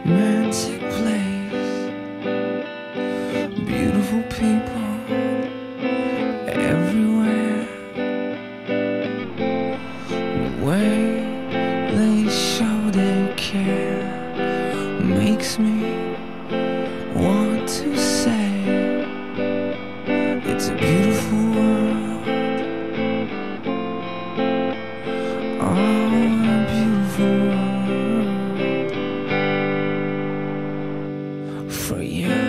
romantic place, beautiful people everywhere. The way they show their care makes me want to say it's a beautiful world. Oh, a beautiful world for you.